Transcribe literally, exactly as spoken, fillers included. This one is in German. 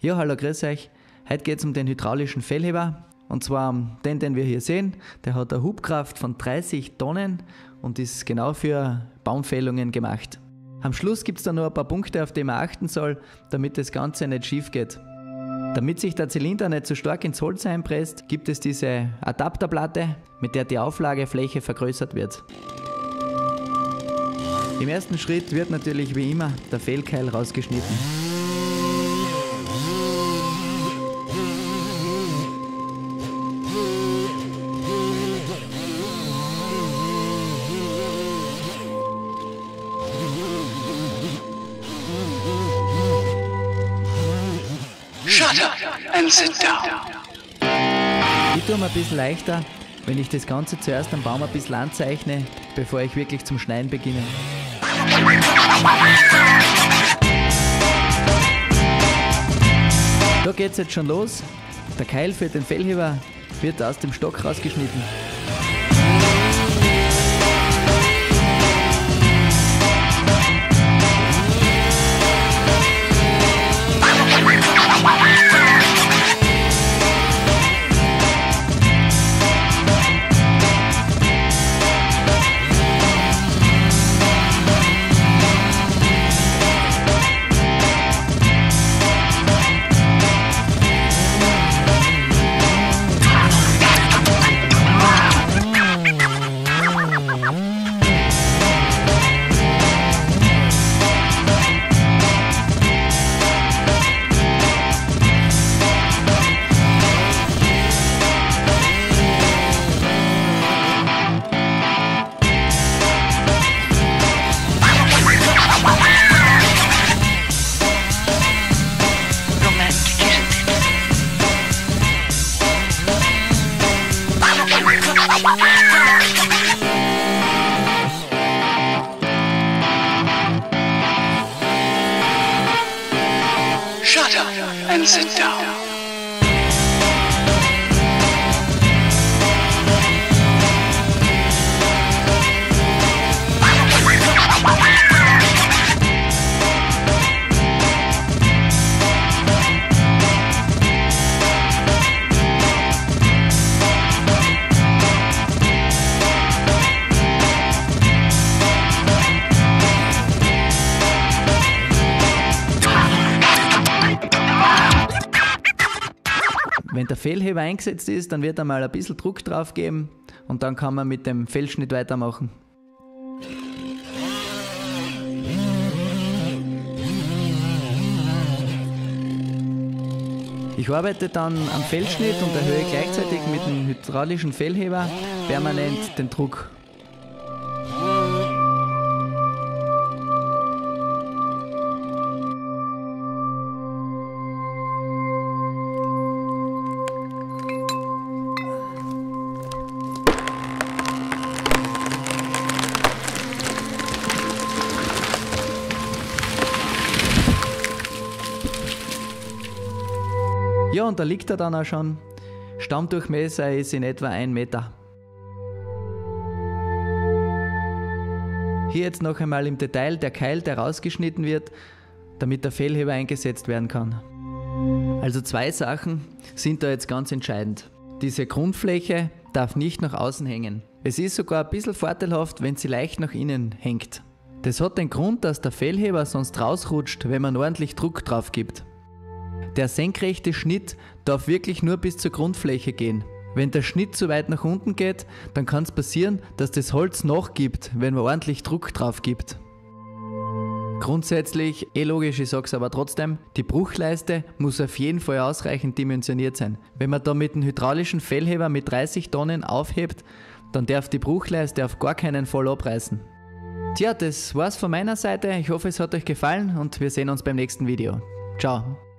Ja, hallo, grüß euch. Heute geht es um den hydraulischen Fellheber. Und zwar um den, den wir hier sehen. Der hat eine Hubkraft von dreißig Tonnen und ist genau für Baumfällungen gemacht. Am Schluss gibt es dann noch ein paar Punkte, auf die man achten soll, damit das Ganze nicht schief geht. Damit sich der Zylinder nicht zu stark ins Holz einpresst, gibt es diese Adapterplatte, mit der die Auflagefläche vergrößert wird. Im ersten Schritt wird natürlich wie immer der Fehlkeil rausgeschnitten. Shut up and sit down. Ich tue mir ein bisschen leichter, wenn ich das Ganze zuerst am Baum ein bisschen anzeichne, bevor ich wirklich zum Schneiden beginne. Da geht es jetzt schon los. Der Keil für den Fellheber wird aus dem Stock rausgeschnitten. Shut up and sit down. Wenn der Fellheber eingesetzt ist, dann wird einmal ein bisschen Druck drauf geben und dann kann man mit dem Fellschnitt weitermachen. Ich arbeite dann am Fellschnitt und erhöhe gleichzeitig mit dem hydraulischen Fellheber permanent den Druck. Ja, und da liegt er dann auch schon. Stammdurchmesser ist in etwa ein Meter. Hier jetzt noch einmal im Detail der Keil, der rausgeschnitten wird, damit der Fellheber eingesetzt werden kann. Also zwei Sachen sind da jetzt ganz entscheidend. Diese Grundfläche darf nicht nach außen hängen. Es ist sogar ein bisschen vorteilhaft, wenn sie leicht nach innen hängt. Das hat den Grund, dass der Fellheber sonst rausrutscht, wenn man ordentlich Druck drauf gibt. Der senkrechte Schnitt darf wirklich nur bis zur Grundfläche gehen. Wenn der Schnitt zu weit nach unten geht, dann kann es passieren, dass das Holz nachgibt, wenn man ordentlich Druck drauf gibt. Grundsätzlich, eh logisch, ich sage es aber trotzdem, die Bruchleiste muss auf jeden Fall ausreichend dimensioniert sein. Wenn man da mit dem hydraulischen Fellheber mit dreißig Tonnen aufhebt, dann darf die Bruchleiste auf gar keinen Fall abreißen. Tja, das war's von meiner Seite. Ich hoffe, es hat euch gefallen und wir sehen uns beim nächsten Video. Ciao!